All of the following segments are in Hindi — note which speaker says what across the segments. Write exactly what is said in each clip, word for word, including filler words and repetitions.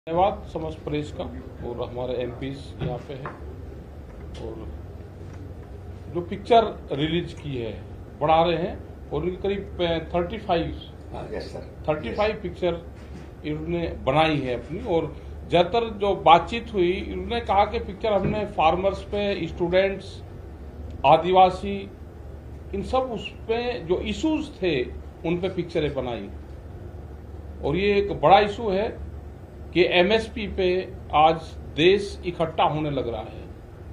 Speaker 1: धन्यवाद समस्त प्रेस का और हमारे एमपीज यहाँ पे हैं और जो पिक्चर रिलीज की है बढ़ा रहे हैं और उनकी करीब thirty five thirty five picture इन्होंने बनाई है अपनी। और ज़्यादातर जो बातचीत हुई इन्होंने कहा कि पिक्चर हमने फार्मर्स पे, स्टूडेंट्स, आदिवासी, इन सब उस पे जो इश्यूज थे उन पे पिक्चरें बनाई। और ये एक बड़ा इशू है कि एमएसपी पे आज देश इकट्ठा होने लग रहा है।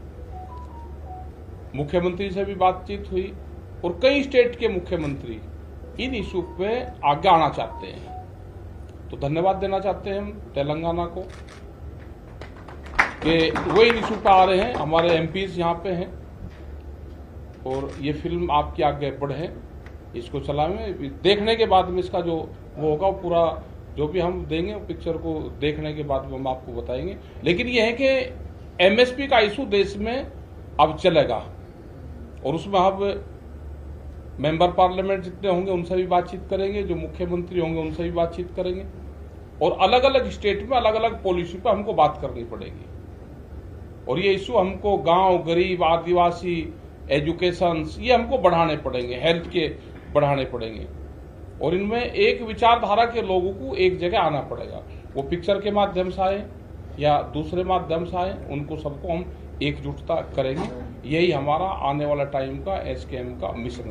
Speaker 1: मुख्यमंत्री से भी बातचीत हुई और कई स्टेट के मुख्यमंत्री इन इशू पे आगे आना चाहते हैं। तो धन्यवाद देना चाहते हैं हम तेलंगाना को कि वो इन इशू पे आ रहे हैं। हमारे एमपीज यहाँ पे हैं और ये फिल्म आपके आगे बढ़े, इसको चलाएं। देखने के बाद में इसका जो वो होगा पूरा जो भी हम देंगे पिक्चर को देखने के बाद हम आपको बताएंगे। लेकिन यह है कि एमएसपी का इशू देश में अब चलेगा और उसमें अब मेंबर पार्लियामेंट जितने होंगे उनसे भी बातचीत करेंगे, जो मुख्यमंत्री होंगे उनसे भी बातचीत करेंगे और अलग अलग स्टेट में अलग अलग पॉलिसी पर हमको बात करनी पड़ेगी। और ये इशू हमको गांव, गरीब, आदिवासी, एजुकेशन ये हमको बढ़ाने पड़ेंगे, हेल्थ के बढ़ाने पड़ेंगे और इनमें एक विचारधारा के लोगों को एक जगह आना पड़ेगा। वो पिक्चर के माध्यम से आए या दूसरे माध्यम से आए, उनको सबको हम एकजुटता करेंगे। यही हमारा आने वाला टाइम का एसकेएम का मिशन है।